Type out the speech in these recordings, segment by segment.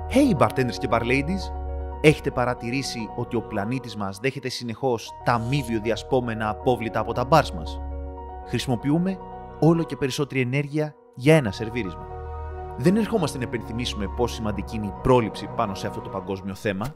Hey bartenders και barladies! Έχετε παρατηρήσει ότι ο πλανήτης μας δέχεται συνεχώς τα μη βιοδιασπόμενα απόβλητα από τα μπαρς μας? Χρησιμοποιούμε όλο και περισσότερη ενέργεια για ένα σερβίρισμα. Δεν ερχόμαστε να υπενθυμίσουμε πόσο σημαντική είναι η πρόληψη πάνω σε αυτό το παγκόσμιο θέμα.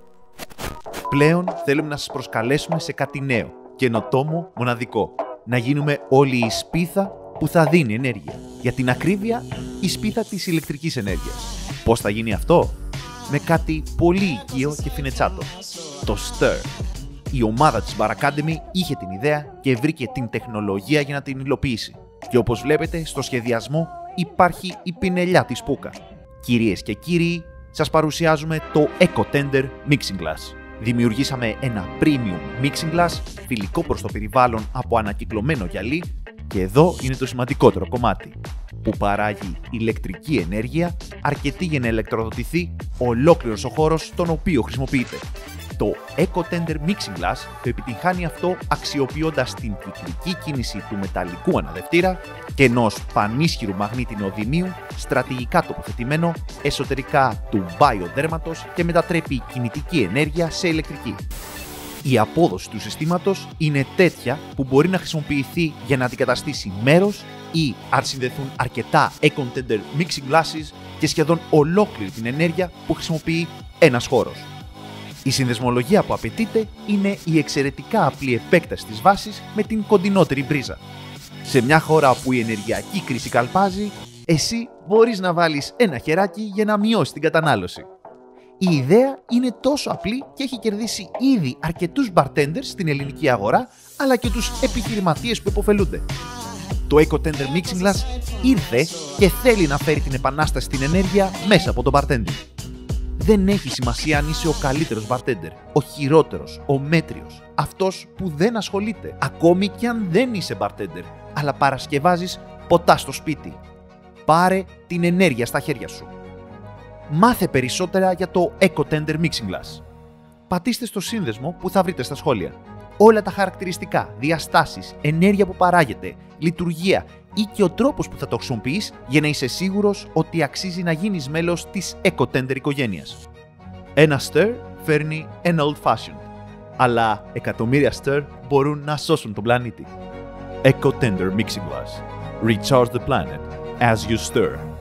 Πλέον θέλουμε να σας προσκαλέσουμε σε κάτι νέο, καινοτόμο, μοναδικό. Να γίνουμε όλοι η σπίθα που θα δίνει ενέργεια. Για την ακρίβεια, η σπίθα της ηλεκτρικής ενέργειας. Πώς θα γίνει αυτό? Με κάτι πολύ οικείο και φινετσάτο. Το Stir. Η ομάδα της Bar Academy είχε την ιδέα και βρήκε την τεχνολογία για να την υλοποιήσει. Και όπως βλέπετε, στο σχεδιασμό υπάρχει η πινελιά της Πούκα. Κυρίες και κύριοι, σας παρουσιάζουμε το EcoTender Mixing Glass. Δημιουργήσαμε ένα premium mixing glass, φιλικό προς το περιβάλλον από ανακυκλωμένο γυαλί, και εδώ είναι το σημαντικότερο κομμάτι, που παράγει ηλεκτρική ενέργεια αρκετή για να ηλεκτροδοτηθεί ολόκληρος ο χώρος στον οποίο χρησιμοποιείται. Το EcoTender Mixing Glass το επιτυγχάνει αυτό αξιοποιώντας την κυκλική κίνηση του μεταλλικού αναδευτήρα και ενός πανίσχυρου μαγνήτη νεοδυμίου στρατηγικά τοποθετημένο εσωτερικά του μπάιοδέρματος και μετατρέπει κινητική ενέργεια σε ηλεκτρική. Η απόδοση του συστήματος είναι τέτοια που μπορεί να χρησιμοποιηθεί για να αντικαταστήσει μέρος ή αν συνδεθούν αρκετά EcoTender Mixing Glasses και σχεδόν ολόκληρη την ενέργεια που χρησιμοποιεί ένας χώρος. Η συνδεσμολογία που απαιτείται είναι η εξαιρετικά απλή επέκταση της βάσης με την κοντινότερη μπρίζα. Σε μια χώρα που η ενεργειακή κρίση καλπάζει, εσύ μπορείς να βάλεις ένα χεράκι για να μειώσει την κατανάλωση. Η ιδέα είναι τόσο απλή και έχει κερδίσει ήδη αρκετούς bartenders στην ελληνική αγορά, αλλά και τους επιχειρηματίες που υποφελούνται. Το EcoTender Mixing Glass ήρθε και θέλει να φέρει την επανάσταση στην ενέργεια μέσα από το bartending. Δεν έχει σημασία αν είσαι ο καλύτερος bartender, ο χειρότερος, ο μέτριος, αυτός που δεν ασχολείται, ακόμη και αν δεν είσαι bartender, αλλά παρασκευάζεις ποτά στο σπίτι. Πάρε την ενέργεια στα χέρια σου. Μάθε περισσότερα για το EcoTender Mixing Glass. Πατήστε στο σύνδεσμο που θα βρείτε στα σχόλια. Όλα τα χαρακτηριστικά, διαστάσεις, ενέργεια που παράγεται, λειτουργία ή και ο τρόπος που θα το χρησιμοποιείς για να είσαι σίγουρος ότι αξίζει να γίνεις μέλος της EcoTender οικογένειας. Ένα Stir φέρνει ένα Old Fashioned, αλλά εκατομμύρια Stir μπορούν να σώσουν τον πλανήτη. EcoTender Mixing Glass. Recharge the planet as you stir.